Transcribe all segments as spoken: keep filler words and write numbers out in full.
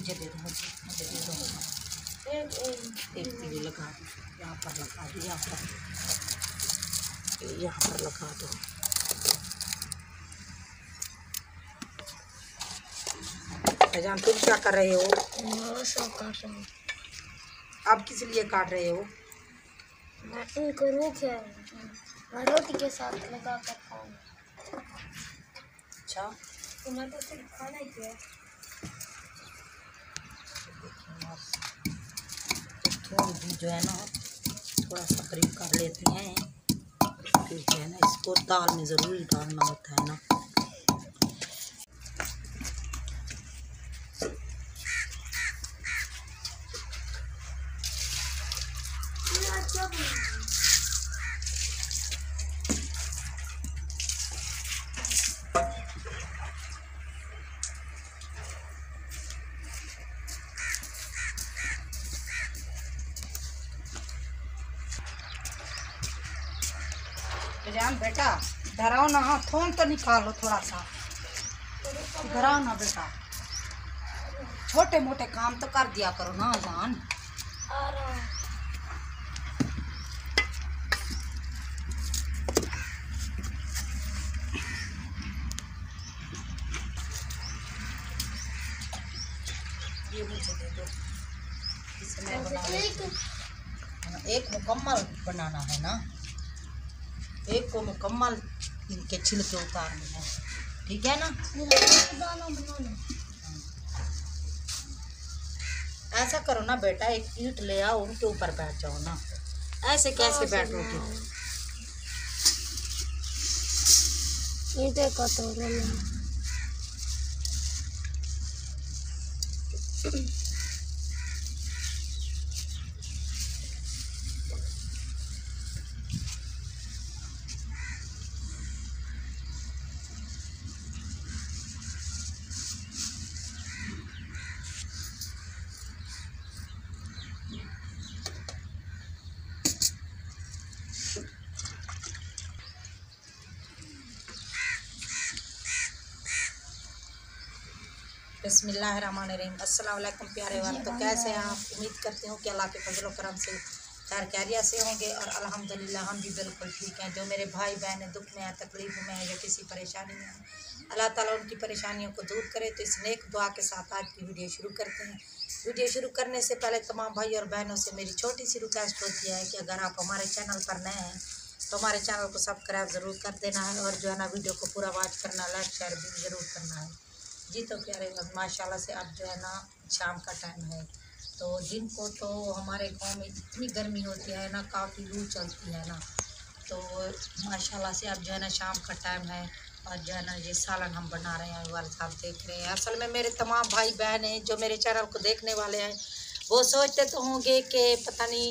मुझे दे दो, मुझे मुझे दे दो। एक तीली लगा दो, यहाँ पर लगा दो, यहाँ पर यहाँ पर लगा दो। जान तुम क्या कर रहे हो? काट रहा हूँ। आप किस लिए काट रहे हो? मैं इनको रोक है, मैं रोटी के साथ लगा कर खाऊंगा। अच्छा, तो मैं तो सिर्फ खाना ही है। थोड़ी भी जो है ना थोड़ा सा करीब कर लेते हैं, फिर जो है ना इसको दाल में ज़रूरी डालना होता है ना। जान बेटा धराओ ना, हाँ थोन तो निकालो थोड़ा सा, धराओ ना बेटा, छोटे मोटे काम तो कर दिया करो ना जान। ये मुझे दे दो, इसमें बना एक मुकम्मल बनाना है ना, एक को मुकम्मल इनके छिलके उतारने हैं, ठीक है ना। ऐसा करो ना बेटा, एक ईंट ले आओ, उनके ऊपर बैठ जाओ ना, ऐसे कैसे बैठोगे? ईंटे का तो बिस्मिल्लाहिर्रहमानिर्रहीम। अस्सलाम वालेकुम प्यारे वाले, तो कैसे हैं आप? उम्मीद करती हूँ कि अल्लाह के फजल करम से खैर खैरियत से होंगे और अल्हम्दुलिल्लाह हम भी बिल्कुल ठीक हैं। जो मेरे भाई बहन दुख में है, तकलीफ में है या किसी परेशानी में है, अल्लाह ताला उनकी परेशानियों को दूर करे। तो इस नेक दुआ के साथ आज की वीडियो शुरू करते हैं। वीडियो शुरू करने से पहले तमाम भाई और बहनों से मेरी छोटी सी रिक्वेस्ट होती है कि अगर आप हमारे चैनल पर नए हैं तो हमारे चैनल को सब्सक्राइब ज़रूर कर देना है और जो है ना वीडियो को पूरा वॉच करना, लाइक शेयर भी ज़रूर करना है जी। तो प्यारे माशाल्लाह से अब जो है ना शाम का टाइम है, तो दिन को तो हमारे गांव में इतनी गर्मी होती है ना, काफ़ी लू चलती है ना, तो माशाल्लाह से अब जो है ना शाम का टाइम है और जो है ना ये सालन हम बना रहे हैं, वाले साहब देख रहे हैं। असल में मेरे तमाम भाई बहन हैं जो मेरे चैनल को देखने वाले हैं, वो सोचते तो होंगे कि पता नहीं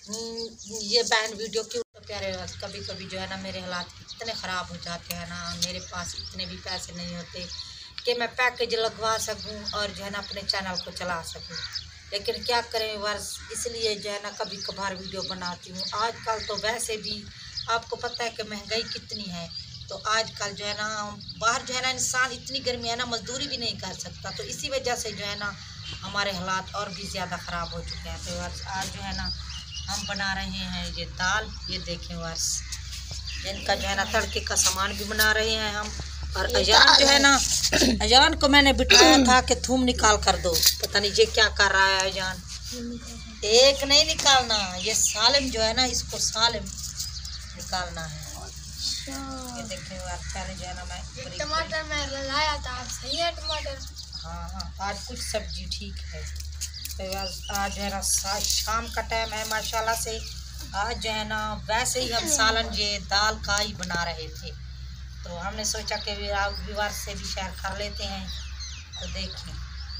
ये बहन वीडियो क्यों। तो प्यारे कभी कभी जो है ना मेरे हालात इतने ख़राब हो जाते हैं ना, मेरे पास इतने भी पैसे नहीं होते कि मैं पैकेज लगवा सकूं और जो है ना अपने चैनल को चला सकूं, लेकिन क्या करें वर्ष, इसलिए जो है ना कभी कभार वीडियो बनाती हूँ। आजकल तो वैसे भी आपको पता है कि महंगाई कितनी है, तो आजकल जो है ना बाहर जो है ना इंसान इतनी गर्मी है ना मजदूरी भी नहीं कर सकता, तो इसी वजह से जो है ना हमारे हालात और भी ज़्यादा ख़राब हो चुके हैं। तो वर्ष आज जो है ना हम बना रहे हैं ये दाल, ये देखें वर्ष, इनका जो है ना तड़के का सामान भी बना रहे हैं हम। और अजान जो है ना, अजान को मैंने बिठाया था कि थूम निकाल कर दो, पता नहीं ये क्या कर रहा है अजान। एक नहीं निकालना, ये सालिम जो है ना इसको सालिम निकालना है। ये देखिए अच्छा जो है ना मैं टमाटर मैं लाया था, सही है टमाटर। हाँ हाँ आज कुछ सब्जी ठीक है। तो आज जो है ना शाम का टाइम है माशाल्लाह से, आज जो है ना वैसे ही हम सालन ये दाल का ही बना रहे थे, तो हमने सोचा कि विवार से भी शेयर कर लेते हैं। तो देखिए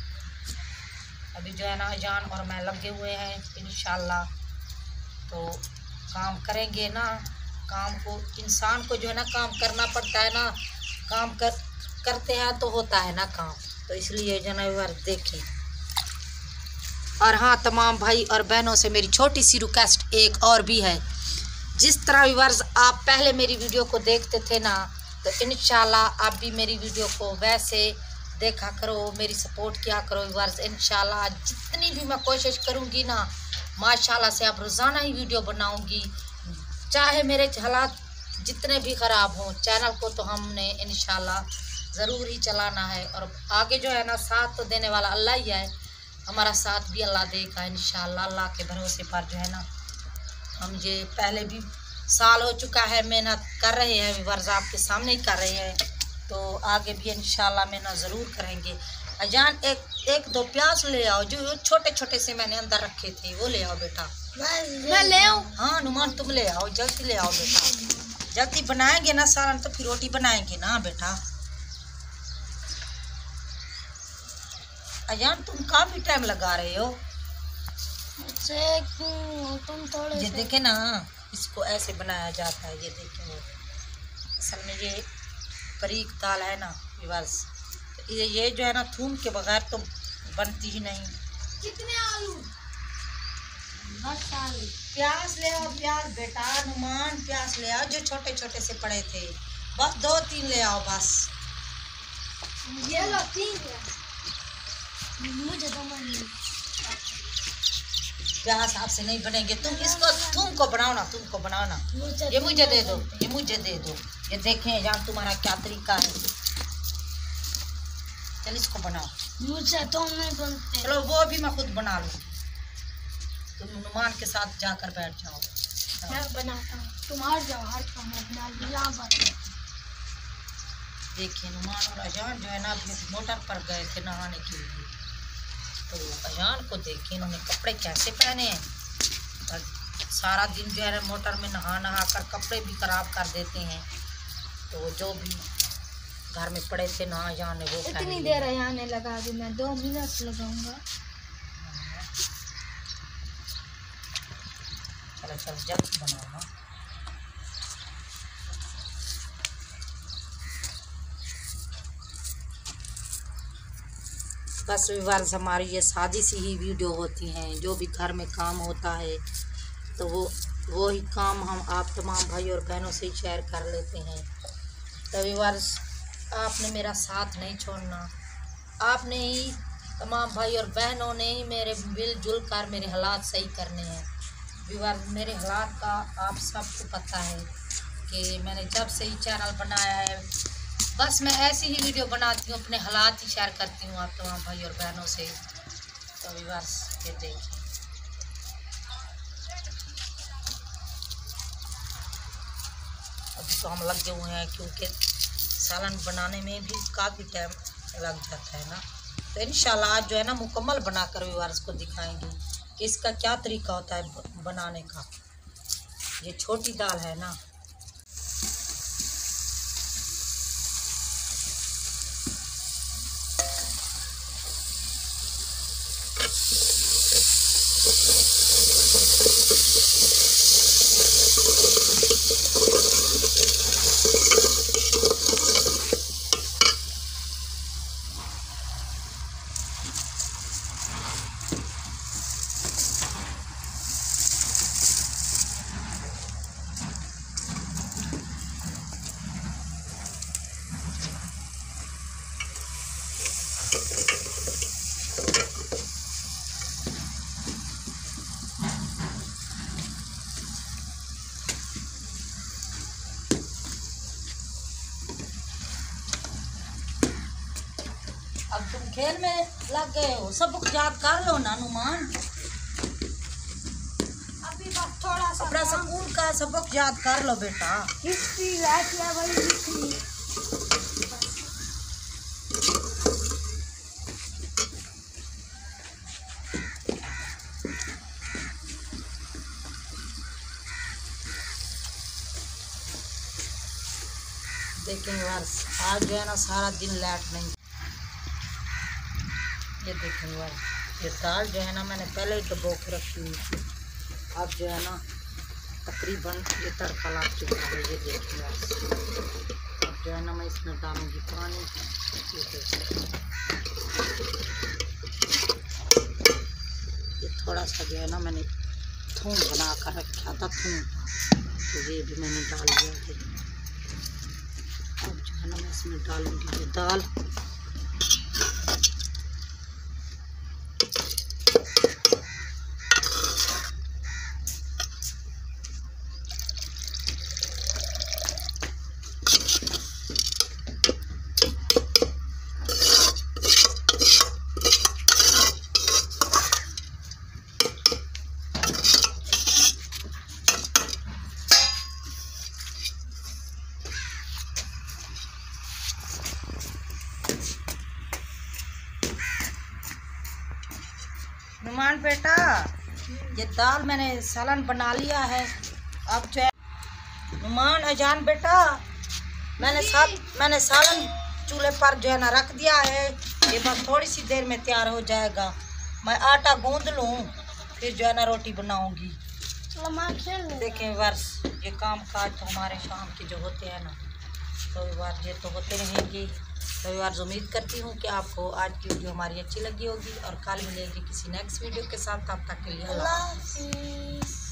अभी जो है ना अजान और मैं लगे हुए हैं, इंशाल्लाह तो काम करेंगे ना। काम को इंसान को जो है ना काम करना पड़ता है ना, काम कर करते हैं तो होता है ना काम, तो इसलिए जो है ना विवार देखें। और हाँ तमाम भाई और बहनों से मेरी छोटी सी रिक्वेस्ट एक और भी है, जिस तरह विवार्स आप पहले मेरी वीडियो को देखते थे ना, तो इंशाल्लाह आप भी मेरी वीडियो को वैसे देखा करो, मेरी सपोर्ट किया करो व्यूअर्स। इंशाल्लाह जितनी भी मैं कोशिश करूँगी ना, माशाल्लाह से अब रोज़ाना ही वीडियो बनाऊँगी, चाहे मेरे हालात जितने भी ख़राब हों। चैनल को तो हमने इंशाल्लाह ज़रूर ही चलाना है, और आगे जो है ना साथ तो देने वाला अल्लाह ही है, हमारा साथ भी अल्लाह देगा इंशाल्लाह। अल्लाह के भरोसे पर जो है ना हम ये पहले भी साल हो चुका है मेहनत कर रहे हैं व्यूअर्स, आपके सामने ही कर रहे हैं, तो आगे भी इंशाल्लाह मेहनत ज़रूर करेंगे। अजान एक एक दो प्याज ले आओ, जो छोटे छोटे से मैंने अंदर रखे थे वो ले आओ बेटा। मैं ले आऊँ? हाँ नुमान तुम ले आओ, जल्दी ले आओ बेटा, जल्दी बनाएंगे ना सालन तो फिर रोटी बनाएंगे ना बेटा। अजान तुम काफ़ी टाइम लगा रहे हो। तुम थोड़े ये देखे ना, इसको ऐसे बनाया जाता है, ये देखें। असल में ये बारीक दाल है ना व्यूअर्स, ये ये जो है ना थूम के बगैर तो बनती ही नहीं। कितने आलू? बस आलू। प्याज ले आओ, प्याज बेटा नुमान, प्याज ले आओ जो छोटे छोटे से पड़े थे, बस दो तीन ले आओ बस। ये लो तीन है। मुझे तो नहीं। प्याज आपसे नहीं बनेंगे, तुम इसको थूम को बनाओ ना, तुम को बनाओ ना। ये मुझे दे दो, ये मुझे दे दो, ये देखें जान तुम्हारा क्या तरीका है। चल इसको बनाओ। मुझसे तो नहीं बनते। चलो वो भी मैं खुद बना लूँगी, तुम नुमान के साथ जाकर बैठ जाओ। मैं बनाता हूँ, तुम हार जाओ, हार का मैं बना लूँ यहाँ पर। देखिए नुमान और अजान जो है ना अभी मोटर पर गए थे नहाने के लिए, तो अजान को देखिए इन्होंने कपड़े कैसे पहने हैं, और सारा दिन जो है मोटर में नहा नहा कर कपड़े भी ख़राब कर देते हैं। तो जो भी घर में पड़े थे ना अजान ने वो इतनी देर आने लगा दी, मैं दो मिनट लगाऊंगा। चलो चलो जल्दी बनाओ ना। बस व्यूअर्स हमारी ये सादी सी ही वीडियो होती हैं, जो भी घर में काम होता है तो वो वो ही काम हम आप तमाम भाई और बहनों से ही शेयर कर लेते हैं। तो व्यूअर्स आपने मेरा साथ नहीं छोड़ना, आपने ही तमाम भाई और बहनों ने ही मेरे मिलजुल कर मेरे हालात सही करने हैं। व्यूअर्स मेरे हालात का आप सबको पता है कि मैंने जब से ही चैनल बनाया है, बस मैं ऐसी ही वीडियो बनाती हूँ, अपने हालात ही शेयर करती हूँ आप तमाम भाई और बहनों से। तो व्यूअर्स ये देखिए अभी तो हम लगे हुए हैं, क्योंकि सालन बनाने में भी काफ़ी टाइम लग जाता है ना। तो इंशाल्लाह आज जो है ना मुकम्मल बनाकर व्यूअर्स को दिखाएंगे कि इसका क्या तरीका होता है बनाने का। ये छोटी दाल है ना, अब तुम खेल में लग गए हो, सबक याद कर लो ना नुमान। अभी बस थोड़ा सा अपना स्कूल का सबक याद कर लो बेटा। हिस्ट्री रह गया भाई, हिस्ट्री। देखें वर्ष आज जो है ना सारा दिन लाइट नहीं। ये देखें वर्ष ये दाल जो है ना मैंने पहले ही डबो के रखी हुई थी, अब जो है ना तकरीबन ये तड़का लग चुका है। ये देखें वर्ष अब जो है ना मैं इसमें डालूंगी पानी। ये देखें ये थोड़ा सा जो है ना मैंने थूम बना कर रखा था, थूम तो ये भी मैंने डाल दिया है। अब जो है ना मैं इसमें डालूंगी ये दाल। नुमान बेटा, ये दाल मैंने सालन बना लिया है। अब जो है नुमान अजान बेटा, मैंने साथ मैंने सालन चूल्हे पर जो है ना रख दिया है। ये बस थोड़ी सी देर में तैयार हो जाएगा। मैं आटा गूंद लूँ, फिर जो है ना रोटी बनाऊंगी। देखें वर्ष, ये काम काज तो हमारे शाम के जो होते हैं ना, तो बार ये तो होते रहेंगे। तो बार उम्मीद करती हूँ कि आपको आज की वीडियो हमारी अच्छी लगी होगी और कल मिलेगी किसी नेक्स्ट वीडियो के साथ। तब तक के लिए अल्लाह हाफ़िज़।